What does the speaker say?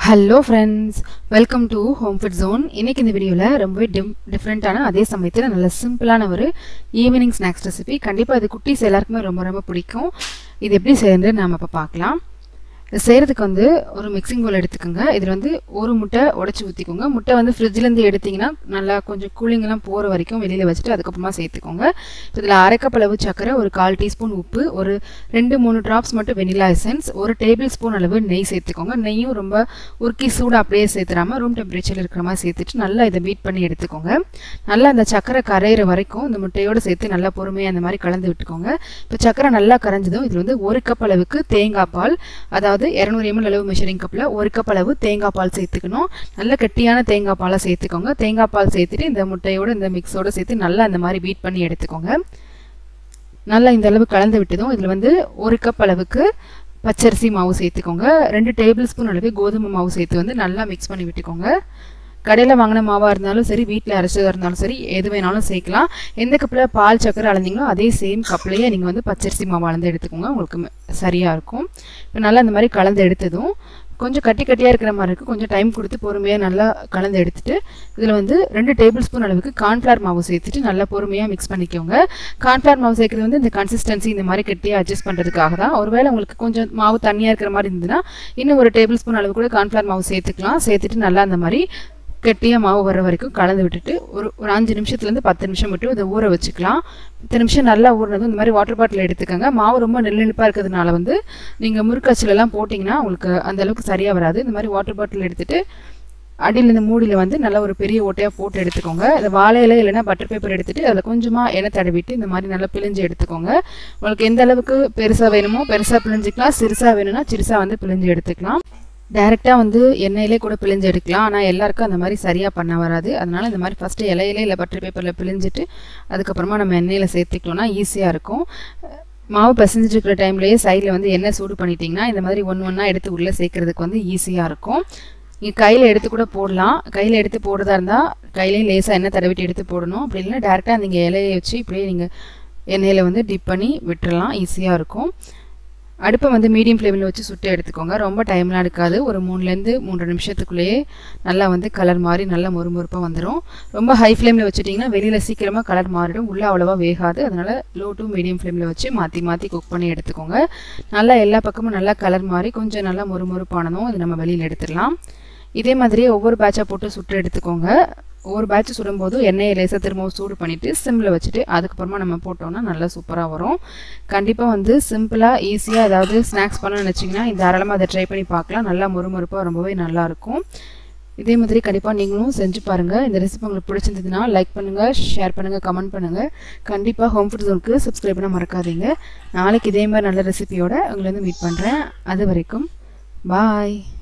Hello friends, welcome to Home Fit Zone. இன்னைக்கு இந்த வீடியோல ரொம்பவே டிஃபரண்டான அதே சமயத்துல நல்ல சிம்பிளான ஒரு ஈவினிங் ஸ்நாக்ஸ் ரெசிபி. கண்டிப்பா இது குட்டீஸ் எல்லாருக்குமே ரொம்ப பிடிக்கும். இது எப்படி செய்யறது நாம இப்ப பார்க்கலாம். செய்யறதுக்கு வந்து ஒரு மிக்சிங் பவுல் எடுத்துக்கோங்க. இதுல வந்து ஒரு முட்டை உடைச்சு ஊத்திக்கோங்க. முட்டை வந்து ஃப்ரிட்ஜ்ல இருந்து எடுத்தீங்கன்னா நல்லா கொஞ்சம் கூலிங் எல்லாம் போற வரைக்கும் வெளியில வச்சிட்டு அதுக்கப்புறமா சேர்த்துக்கோங்க. இதுல அரை கப் அளவு சர்க்கரை, ஒரு 1/4 டீஸ்பூன் உப்பு, ஒரு 2-3 டிராப்ஸ் மட்டும் வெனிலா எசன்ஸ், ஒரு டேபிள் ஸ்பூன் அளவு நெய் சேர்த்துக்கோங்க. நெய்யும் ரொம்ப உருக்கி சூடு அப்படியே சேர்த்துறாம ரூம் டெம்பரேச்சர்ல இருக்கிற மாதிரி சேர்த்துட்டு நல்லா இதை பீட் பண்ணி எடுத்துக்கோங்க. நல்லா அந்த சர்க்கரை கரையிற வரைக்கும் இந்த முட்டையோட சேர்த்து நல்லா பொறுமையா அந்த மாதிரி கலந்து விட்டுக்கோங்க. இப்போ சர்க்கரை நல்லா கரைஞ்சதும் இதுல வந்து 1 கப் அளவுக்கு தேங்காய் பால், அதாவது 200 ml அளவு மெஷரிங் கப்ல 1 கப் அளவு தேங்காய் பால் சேர்த்துக்கணும். நல்ல கெட்டியான தேங்காய் பாலை சேர்த்துக்கோங்க. தேங்காய் பால் சேர்த்துட்டு இந்த முட்டையோட இந்த மிக்ஸோட சேர்த்து நல்லா அந்த மாதிரி பீட் பண்ணி எடுத்துக்கோங்க. நல்லா இந்த அளவு கலந்து விட்டதும் இதுல வந்து 1 கப் அளவுக்கு பச்சரிசி மாவு சேர்த்துக்கோங்க. 2 டேபிள் ஸ்பூன் அளவு கோதுமை மாவு சேர்த்து வந்து நல்லா மிக்ஸ் பண்ணி விட்டுக்கோங்க. கடையில் வாங்கின மாவாக இருந்தாலும் சரி, வீட்டில் அரைச்சதாக இருந்தாலும் சரி, எது வேணாலும் சேர்க்கலாம். எந்த கப்பில் பால் சக்கரை அளந்தீங்களோ அதே சேம் கப்லேயே நீங்கள் வந்து பச்சரிசி மாவு அளந்து எடுத்துக்கோங்க, உங்களுக்கு சரியாக இருக்கும். இப்போ நல்லா இந்த மாதிரி கலந்து எடுத்ததும் கொஞ்சம் கட்டியாக இருக்கிற மாதிரி இருக்குது, கொஞ்சம் டைம் கொடுத்து பொறுமையாக நல்லா கலந்து எடுத்துட்டு இதில் வந்து 2 டேபிள் ஸ்பூன் அளவுக்கு கார்ன்ஃப்ளவர் மாவு சேர்த்துட்டு நல்லா பொறுமையாக மிக்ஸ் பண்ணிக்கோங்க. கார்ன்ஃப்ளவர் மாவு சேர்க்குறது வந்து இந்த கன்சிஸ்டன்சி இந்த மாதிரி கட்டியாக அட்ஜஸ்ட் பண்ணுறதுக்காக தான். ஒருவேளை உங்களுக்கு கொஞ்சம் மாவு தண்ணியாக இருக்கிற மாதிரி இருந்ததுன்னா இன்னும் ஒரு டேபிள் ஸ்பூன் அளவு கூட கார்ன்ஃப்ளவர் மாவு சேர்த்துக்கலாம். சேர்த்துட்டு நல்லா அந்த மாதிரி கெட்டியாக மாவு வர வரைக்கும் கலந்து விட்டுட்டு ஒரு 5 நிமிஷத்துலேருந்து 10 நிமிஷம் விட்டு இதை ஊற வச்சுக்கலாம். 10 நிமிஷம் நல்லா ஊறினதும் இந்த மாதிரி வாட்டர் பாட்டில் எடுத்துக்கோங்க. மாவு ரொம்ப நெல்லிப்பாக இருக்கிறதுனால வந்து நீங்கள் முறுக்காச்சிலெல்லாம் போட்டிங்கன்னா உங்களுக்கு அந்த அளவுக்கு சரியாக வராது. இந்த மாதிரி வாட்டர் பாட்டில் எடுத்துட்டு அடியில் இந்த மூடியில் வந்து நல்லா ஒரு பெரிய ஓட்டையாக போட்டு எடுத்துக்கோங்க. இந்த வாழையில இல்லைன்னா பட்டர் பேப்பர் எடுத்துட்டு அதில் கொஞ்சமாக எண்ணெய் தடவிட்டு இந்த மாதிரி நல்லா பிழிஞ்சு எடுத்துக்கோங்க. உங்களுக்கு எந்த அளவுக்கு பெருசாக வேணுமோ பெருசாக பிழிஞ்சிக்கலாம், சிறுசாக வேணும்னா சிறுசாக வந்து பிழிஞ்சு எடுத்துக்கலாம். டைரெக்டாக வந்து எண்ணெயிலே கூட பிழிஞ்சு எடுக்கலாம். ஆனால் எல்லாருக்கும் அந்த மாதிரி சரியாக பண்ண வராது. அதனால் இந்த மாதிரி ஃபஸ்ட்டு இலையிலே இல்லை பட்டர் பேப்பரில் பிழிஞ்சிட்டு அதுக்கப்புறமா நம்ம எண்ணெயில் சேர்த்துக்கிட்டோம்னா ஈஸியாக இருக்கும். மாவு பிசைஞ்சிட்டு இருக்கிற டைம்லேயே சைடில் வந்து எண்ணெய் சூடு பண்ணிட்டீங்கன்னா இந்த மாதிரி ஒன்றா எடுத்து உள்ளே சேர்க்கறதுக்கு வந்து ஈஸியாக இருக்கும். நீங்கள் கையில் எடுத்து கூட போடலாம். கையில் எடுத்து போடுறதா இருந்தால் கையிலேயே லேசாக எண்ணெய் தடவிட்டு எடுத்து போடணும். அப்படி இல்லைன்னா டேரெக்டாக நீங்கள் இலையை வச்சு இப்படியே நீங்கள் எண்ணெயில் வந்து டிப் பண்ணி விட்டுறலாம், ஈஸியாக இருக்கும். அடுப்பை வந்து மீடியம் ஃப்ளேமில் வச்சு சுட்டு எடுத்துக்கோங்க. ரொம்ப டைம்லாம் எடுக்காது. ஒரு 3லேருந்து 3 நிமிஷத்துக்குள்ளேயே நல்லா வந்து கலர் மாறி நல்லா மொறுமொறுப்பாக வந்துடும். ரொம்ப ஹை ஃப்ளேமில் வச்சுட்டிங்கன்னா வெளியில் சீக்கிரமாக கலர் மாறிடும், உள்ளே அவ்வளோவா வேகாது. அதனால் லோ டு மீடியம் ஃப்ளேமில் வச்சு மாற்றி குக் பண்ணி எடுத்துக்கோங்க. நல்லா எல்லா பக்கமும் நல்லா கலர் மாறி கொஞ்சம் நல்லா மொறுமொறுப்பானதும் இது நம்ம வெளியில் எடுத்துடலாம். இதே மாதிரியே ஒவ்வொரு பேட்சாக போட்டு சுட்டு எடுத்துக்கோங்க. ஒவ்வொரு பேட்ச் சுடும்போது எண்ணெயை லேசாக திரும்பவும் சூடு பண்ணிவிட்டு சிம்மில் வச்சுட்டு அதுக்கப்புறமா நம்ம போட்டோம்னா நல்லா சூப்பராக வரும். கண்டிப்பாக வந்து சிம்பிளாக ஈஸியாக ஏதாவது ஸ்நாக்ஸ் பண்ண நினச்சிங்கன்னா தாராளமாக அதை ட்ரை பண்ணி பார்க்கலாம். நல்லா மொறுமொறுப்பாக ரொம்பவே நல்லாயிருக்கும். இதே மாதிரி கண்டிப்பாக நீங்களும் செஞ்சு பாருங்கள். இந்த ரெசிபி உங்களுக்கு பிடிச்சிருந்ததுன்னா லைக் பண்ணுங்கள், ஷேர் பண்ணுங்கள், கமெண்ட் பண்ணுங்கள். கண்டிப்பாக ஹோம் ஃபுட் ஜோனுக்கு சப்ஸ்கிரைப் பண்ண மறக்காதீங்க. நாளைக்கு இதே மாதிரி நல்ல ரெசிபியோட உங்களை வந்து மீட் பண்ணுறேன். அது வரைக்கும் பாய்.